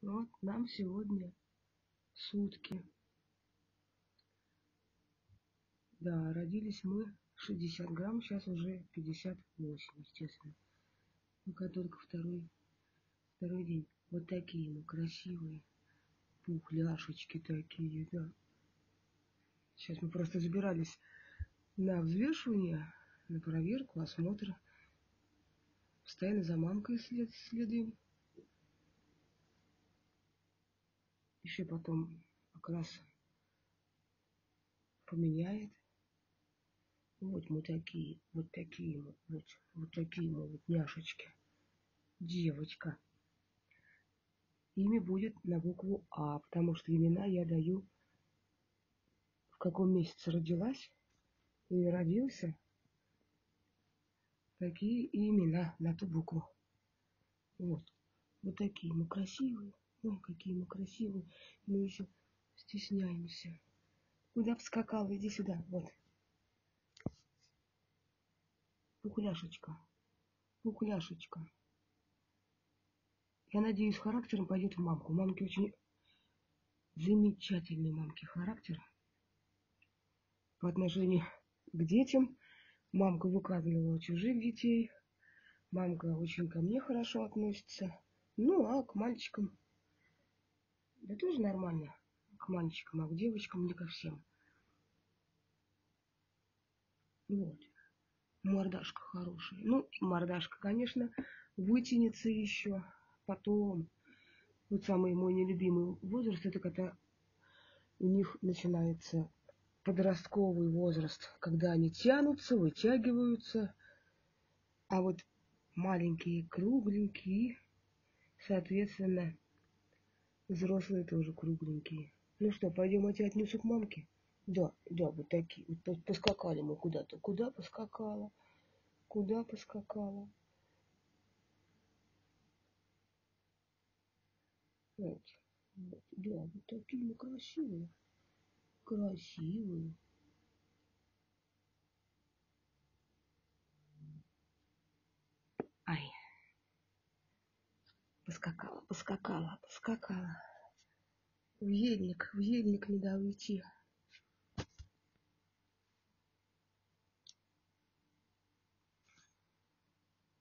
Вот нам сегодня сутки. Да, родились мы 60 грамм, сейчас уже 58, естественно. Пока только второй день. Вот такие мы красивые. Пухляшечки такие, да. Сейчас мы просто забирались на взвешивание, на проверку, осмотр. Постоянно за мамкой следуем. Еще потом окрас поменяет. Вот мы такие, вот такие мы, вот такие мы, вот няшечки. Девочка. Имя будет на букву А, потому что имена я даю, в каком месяце родилась или родился. Такие и имена на ту букву. Вот. Вот такие мы красивые. Ой, какие мы красивые. Мы еще стесняемся. Куда поскакала? Иди сюда. Вот. Пухляшечка. Пухляшечка. Я надеюсь, характером пойдет в мамку. У мамки очень замечательный мамки характер по отношению к детям. Мамка выкармливала чужих детей. Мамка очень ко мне хорошо относится. Ну, а к мальчикам, да тоже нормально. К мальчикам, а к девочкам не ко всем. Вот. Мордашка хорошая. Ну, мордашка, конечно, вытянется еще потом. Вот самый мой нелюбимый возраст, это когда у них начинается подростковый возраст, когда они тянутся, вытягиваются, а вот маленькие, кругленькие, соответственно, взрослые тоже кругленькие. Ну что, пойдем, я тебя отнесу к мамке? Да, вот такие. Вот поскакали мы куда-то. Куда поскакала? Куда поскакала? Вот. Да, вот такие мы красивые. Красивые. Ай, поскакала. В ельник не дал уйти.